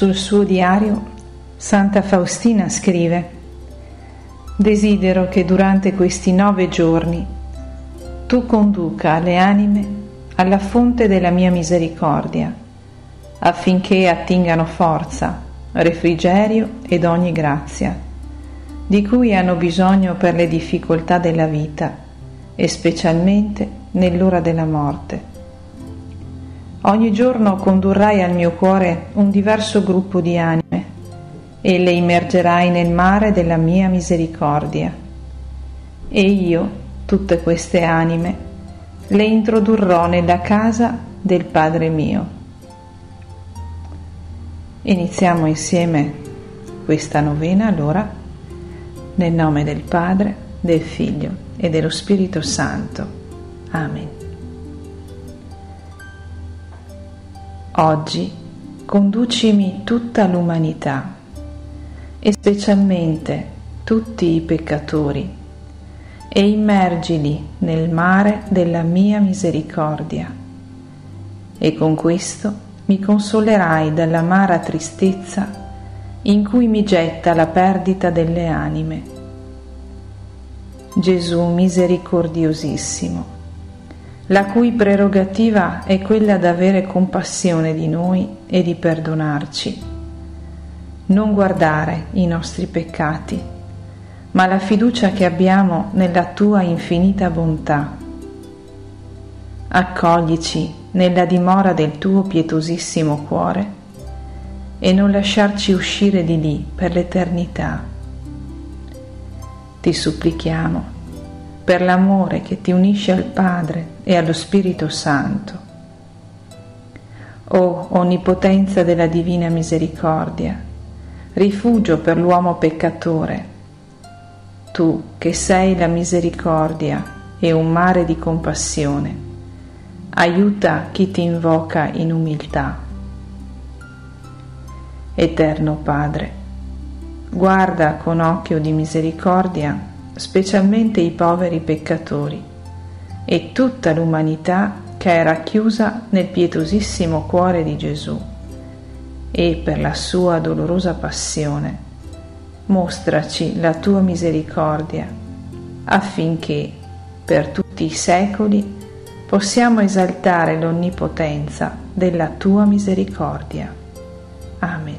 Sul suo diario, Santa Faustina scrive: «Desidero che durante questi 9 giorni tu conduca le anime alla fonte della mia misericordia, affinché attingano forza, refrigerio ed ogni grazia, di cui hanno bisogno per le difficoltà della vita e specialmente nell'ora della morte. Ogni giorno condurrai al mio cuore un diverso gruppo di anime e le immergerai nel mare della mia misericordia. E io, tutte queste anime, le introdurrò nella casa del Padre mio». Iniziamo insieme questa novena allora, nel nome del Padre, del Figlio e dello Spirito Santo. Amen. Oggi conducimi tutta l'umanità e specialmente tutti i peccatori e immergili nel mare della mia misericordia, e con questo mi consolerai dall'amara tristezza in cui mi getta la perdita delle anime. Gesù misericordiosissimo, la cui prerogativa è quella d'avere compassione di noi e di perdonarci. Non guardare i nostri peccati, ma la fiducia che abbiamo nella tua infinita bontà. Accoglici nella dimora del tuo pietosissimo cuore e non lasciarci uscire di lì per l'eternità. Ti supplichiamo, per l'amore che ti unisce al Padre e allo Spirito Santo. O onnipotenza della divina misericordia, rifugio per l'uomo peccatore, tu che sei la misericordia e un mare di compassione, aiuta chi ti invoca in umiltà. Eterno Padre, guarda con occhio di misericordia specialmente i poveri peccatori e tutta l'umanità che è racchiusa nel pietosissimo cuore di Gesù, e per la sua dolorosa passione mostraci la tua misericordia, affinché per tutti i secoli possiamo esaltare l'onnipotenza della tua misericordia. Amen.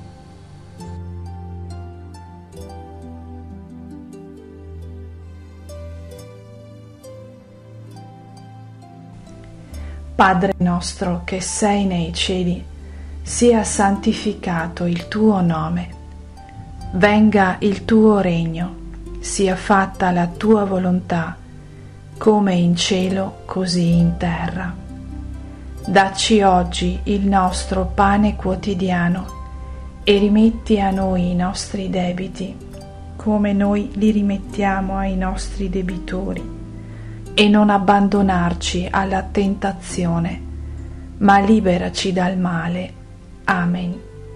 Padre nostro che sei nei cieli, sia santificato il tuo nome. Venga il tuo regno, sia fatta la tua volontà, come in cielo così in terra. Dacci oggi il nostro pane quotidiano e rimetti a noi i nostri debiti, come noi li rimettiamo ai nostri debitori. E non abbandonarci alla tentazione, ma liberaci dal male. Amen.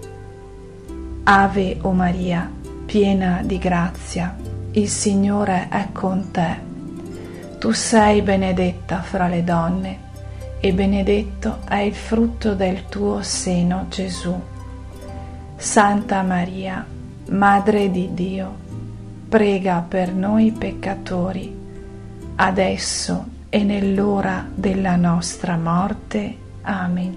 Ave o Maria, piena di grazia, il Signore è con te. Tu sei benedetta fra le donne, e benedetto è il frutto del tuo seno, Gesù. Santa Maria, Madre di Dio, prega per noi peccatori, adesso e nell'ora della nostra morte. Amen.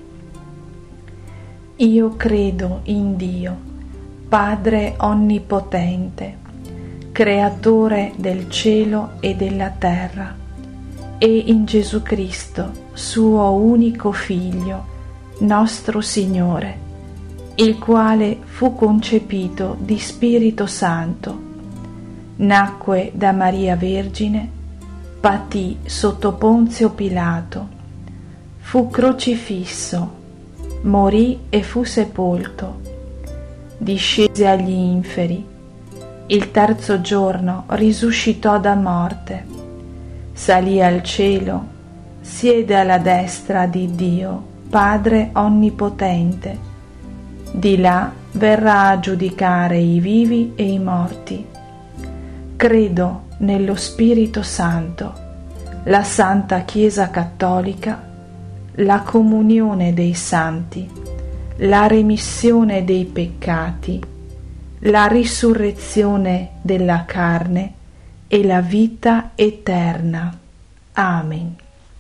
Io credo in Dio, Padre onnipotente, creatore del cielo e della terra, e in Gesù Cristo, suo unico Figlio, nostro Signore, il quale fu concepito di Spirito Santo, nacque da Maria Vergine, patì sotto Ponzio Pilato, fu crocifisso, morì e fu sepolto, discese agli inferi, il terzo giorno risuscitò da morte, salì al cielo, siede alla destra di Dio, Padre onnipotente, di là verrà a giudicare i vivi e i morti. Credo nello Spirito Santo, la Santa Chiesa Cattolica, la comunione dei santi, la remissione dei peccati, la risurrezione della carne e la vita eterna. Amen.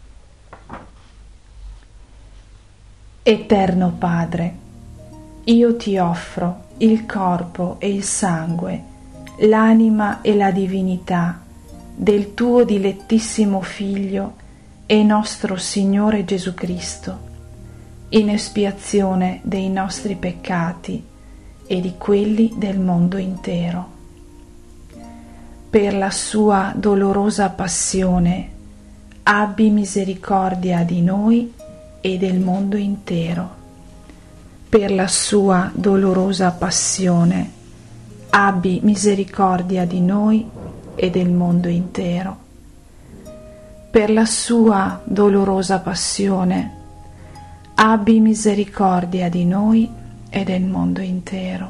Eterno Padre, io ti offro il corpo e il sangue, l'anima e la divinità del tuo dilettissimo Figlio e nostro Signore Gesù Cristo, in espiazione dei nostri peccati e di quelli del mondo intero. Per la sua dolorosa passione, abbi misericordia di noi e del mondo intero. Per la sua dolorosa passione, abbi misericordia di noi e del mondo intero. Per la sua dolorosa passione, abbi misericordia di noi e del mondo intero.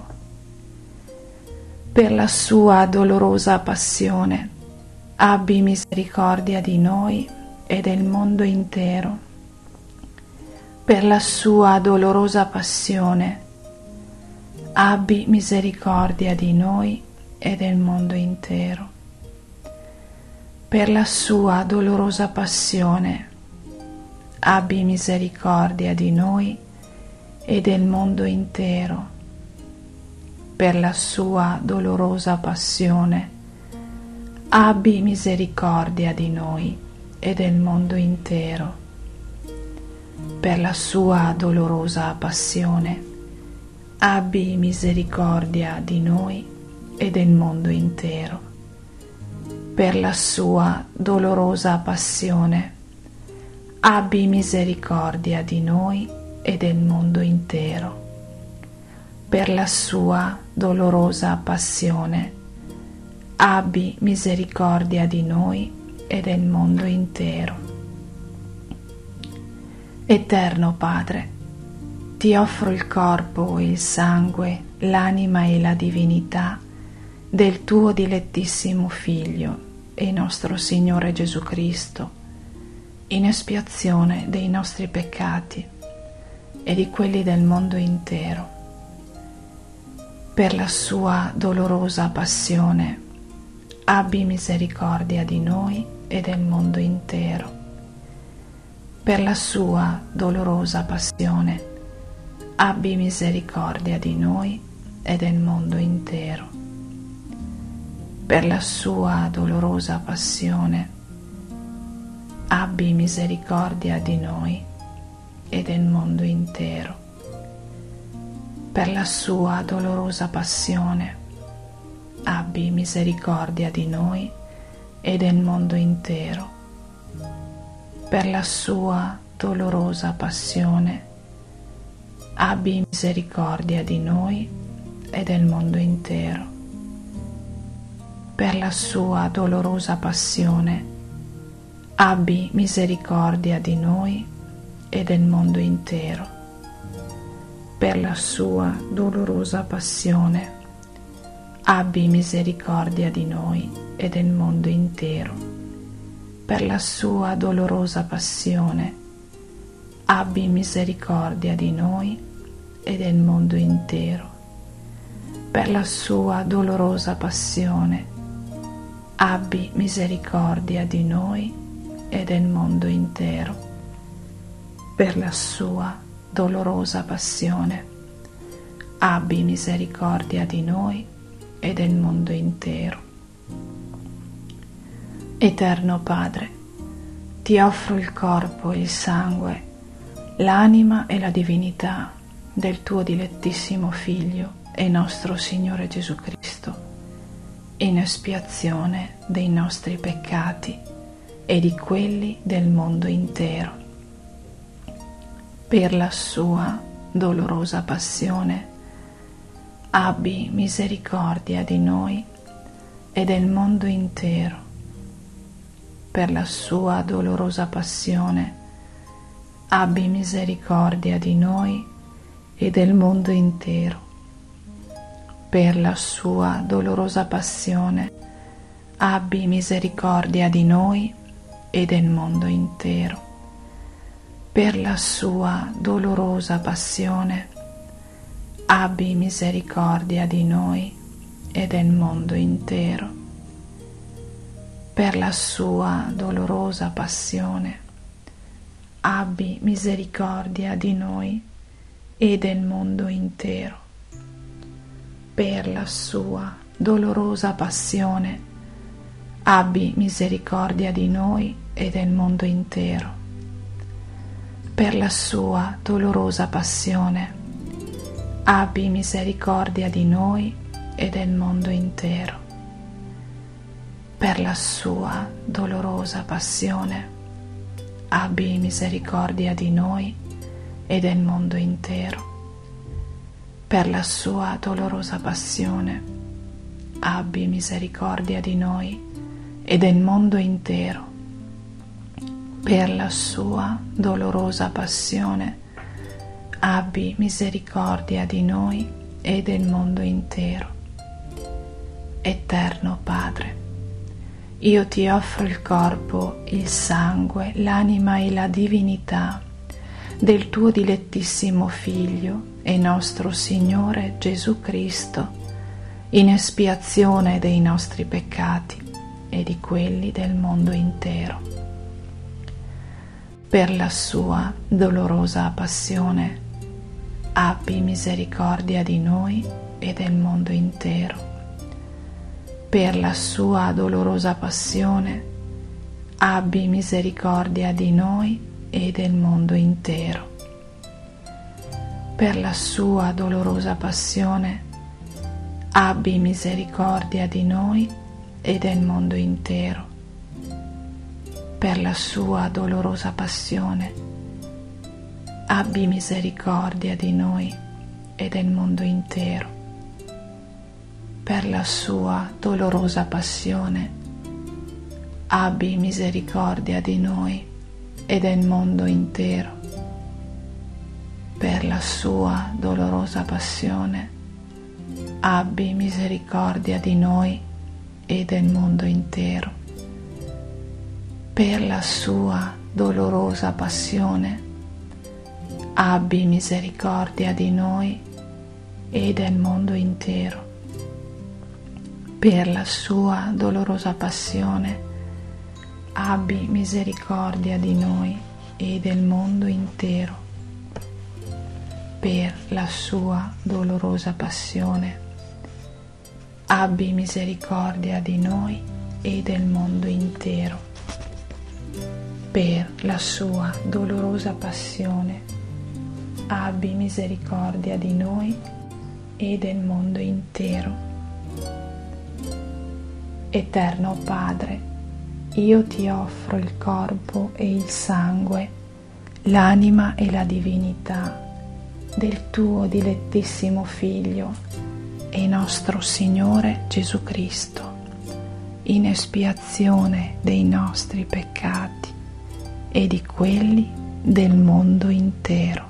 Per la sua dolorosa passione, abbi misericordia di noi e del mondo intero. Per la sua dolorosa passione, abbi misericordia di noi e del mondo intero. Per la sua dolorosa passione, abbi misericordia di noi e del mondo intero. Per la sua dolorosa passione, abbi misericordia di noi e del mondo intero. Per la sua dolorosa passione, abbi misericordia di noi e del mondo intero. Per la sua dolorosa passione, abbi misericordia di noi e del mondo intero. Per la sua dolorosa passione, abbi misericordia di noi e del mondo intero. Eterno Padre, ti offro il corpo e il sangue, l'anima e la divinità del tuo dilettissimo Figlio e nostro Signore Gesù Cristo, in espiazione dei nostri peccati e di quelli del mondo intero. Per la sua dolorosa passione, abbi misericordia di noi e del mondo intero. Per la sua dolorosa passione, abbi misericordia di noi e del mondo intero. Per la sua dolorosa passione, abbi misericordia di noi e del mondo intero. Per la sua dolorosa passione, abbi misericordia di noi e del mondo intero. Per la sua dolorosa passione, abbi misericordia di noi e del mondo intero. Per la sua dolorosa passione, abbi misericordia di noi e del mondo intero. Per la sua dolorosa passione, abbi misericordia di noi e del mondo intero. Per la sua dolorosa passione, abbi misericordia di noi e del mondo intero. Per la sua dolorosa passione, abbi misericordia di noi e del mondo intero. Per la sua dolorosa passione, abbi misericordia di noi e del mondo intero. Eterno Padre, ti offro il corpo e il sangue, l'anima e la divinità del tuo dilettissimo Figlio e nostro Signore Gesù Cristo, in espiazione dei nostri peccati e di quelli del mondo intero. Per la sua dolorosa passione, abbi misericordia di noi e del mondo intero. Per la sua dolorosa passione, abbi misericordia di noi e del mondo intero. Per la sua dolorosa passione, abbi misericordia di noi e del mondo intero. Per la sua dolorosa passione, abbi misericordia di noi e del mondo intero. Per la sua dolorosa passione, abbi misericordia di noi e del mondo intero. Per la sua dolorosa passione, abbi misericordia di noi e del mondo intero. Per la sua dolorosa passione, abbi misericordia di noi e del mondo intero. Per la sua dolorosa passione, abbi misericordia di noi e del mondo intero. Per la sua dolorosa passione, abbi misericordia di noi e del mondo intero. Per la sua dolorosa passione, abbi misericordia di noi e del mondo intero. Eterno Padre, io ti offro il corpo, il sangue, l'anima e la divinità del tuo dilettissimo Figlio e nostro Signore Gesù Cristo, in espiazione dei nostri peccati e di quelli del mondo intero. Per la sua dolorosa passione, abbi misericordia di noi e del mondo intero. Per la sua dolorosa passione, abbi misericordia di noi e del mondo intero. Per la sua dolorosa passione, abbi misericordia di noi e del mondo intero. Per la sua dolorosa passione, abbi misericordia di noi e del mondo intero. Per la sua dolorosa passione, abbi misericordia di noi e del mondo intero. Per la sua dolorosa passione, abbi misericordia di noi e del mondo intero. Per la sua dolorosa passione, abbi misericordia di noi e del mondo intero. Per la sua dolorosa passione, abbi misericordia di noi e del mondo intero. Per la sua dolorosa passione, abbi misericordia di noi e del mondo intero. Per la sua dolorosa passione, abbi misericordia di noi e del mondo intero. Eterno Padre, io ti offro il corpo e il sangue, l'anima e la divinità del tuo dilettissimo Figlio e nostro Signore Gesù Cristo, in espiazione dei nostri peccati e di quelli del mondo intero.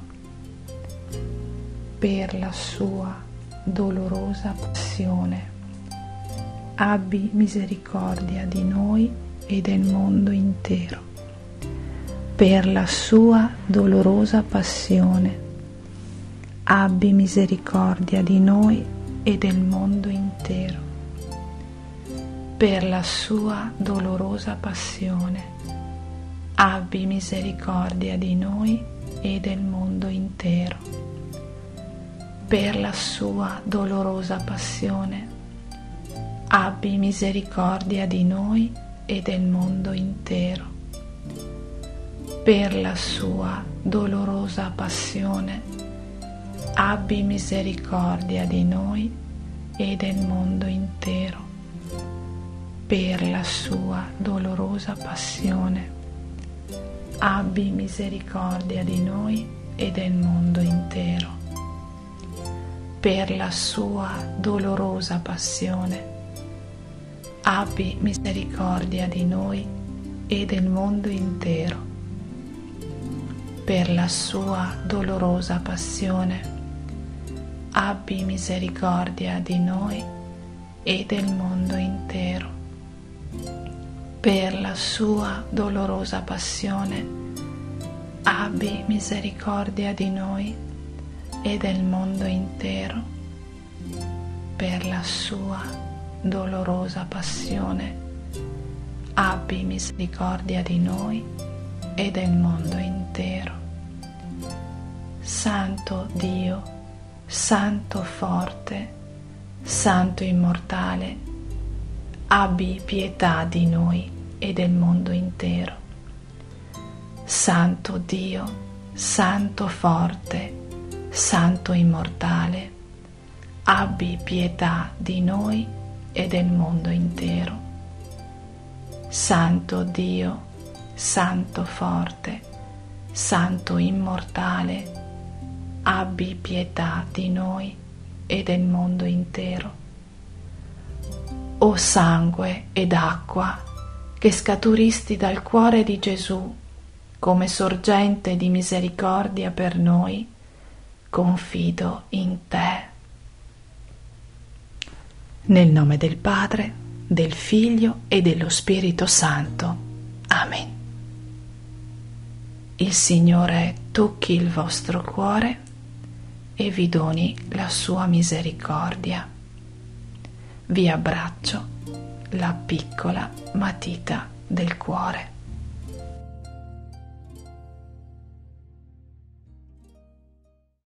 Per la sua dolorosa passione, abbi misericordia di noi e del mondo intero. Per la sua dolorosa passione, abbi misericordia di noi e del mondo intero. Per la sua dolorosa passione, abbi misericordia di noi e del mondo intero. Per la sua dolorosa passione, abbi misericordia di noi e del mondo intero. Per la sua dolorosa passione, abbi misericordia di noi e del mondo intero. Per la sua dolorosa passione, abbi misericordia di noi e del mondo intero. Per la sua dolorosa passione, abbi misericordia di noi e del mondo intero. Per la sua dolorosa passione, abbi misericordia di noi e del mondo intero. Per la sua dolorosa passione, abbi misericordia di noi e del mondo intero, per la sua dolorosa passione, abbi misericordia di noi e del mondo intero. Santo Dio, Santo forte, Santo immortale, abbi pietà di noi e del mondo intero. Santo Dio, Santo forte, Santo immortale, abbi pietà di noi e del mondo intero. Santo Dio, Santo forte, Santo immortale, abbi pietà di noi e del mondo intero. O sangue ed acqua che scaturisti dal cuore di Gesù come sorgente di misericordia per noi, confido in te. Nel nome del Padre, del Figlio e dello Spirito Santo. Amen. Il Signore tocchi il vostro cuore e vi doni la sua misericordia. Vi abbraccio, la piccola matita del cuore.